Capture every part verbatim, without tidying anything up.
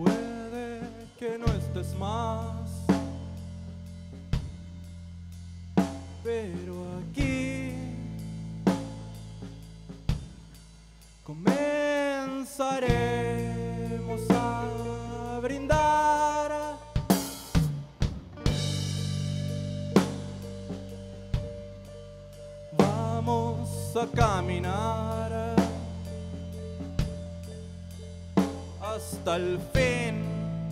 Puede que no estés más, pero aquí comenzaremos a brindar. Vamos a caminar hasta el fin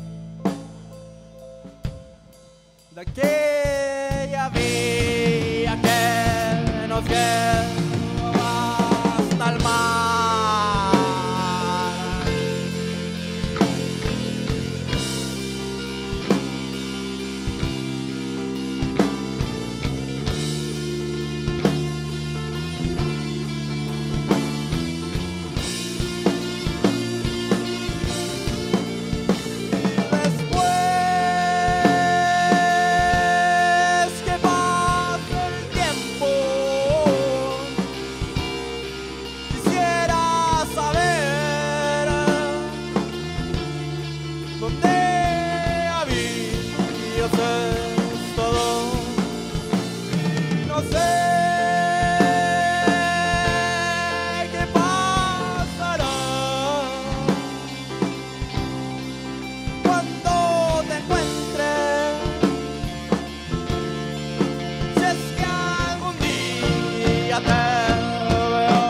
de aquella vía que nos lleva hasta el mar. No sé qué pasará cuando te encuentre, si es que algún día te veo.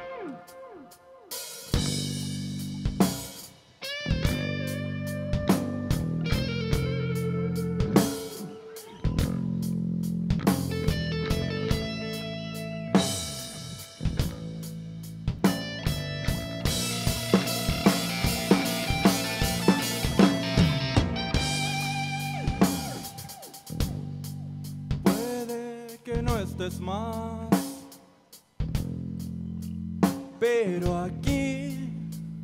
Que no estés más, pero aquí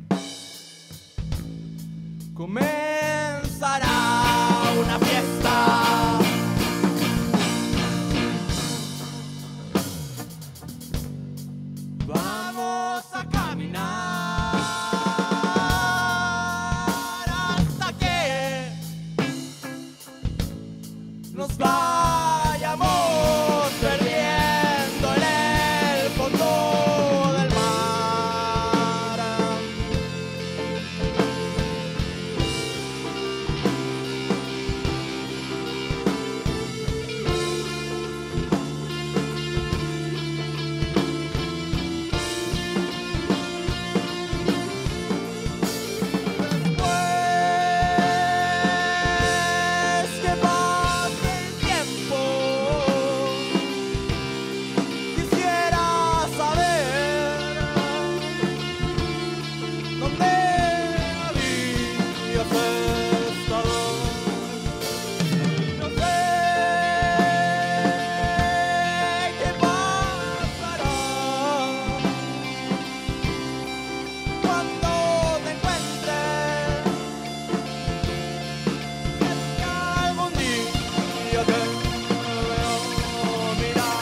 comenzará una fiesta. Vamos a caminar hasta que nos vayamos perdiendo en el fondo del mar. Después que pase el tiempo, ¿dónde habías estado? No sé qué pasará cuando te encuentres, si es que algún día te veo mirar.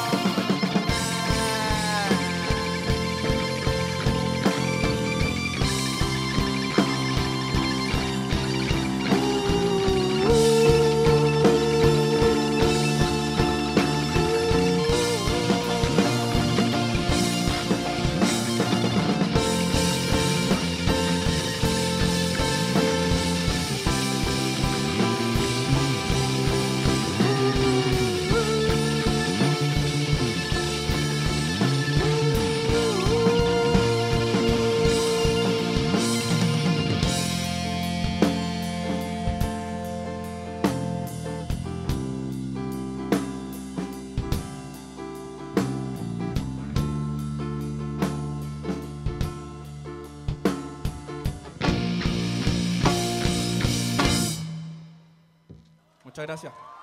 Muchas gracias.